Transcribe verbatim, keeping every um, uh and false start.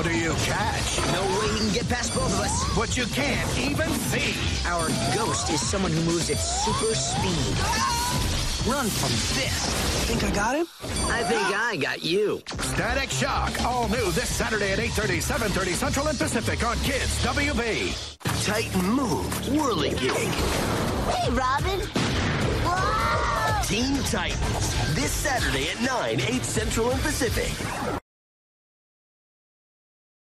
How do you catch? No way he can get past both of us. But you can't even see. Our ghost is someone who moves at super speed. Run from this. Think I got him? I think I got you. Static Shock, all new this Saturday at eight thirty, seven thirty Central and Pacific on Kids W B. Titan Move, Whirligig. Hey, Robin. Whoa! Teen Titans, this Saturday at nine, eight Central and Pacific.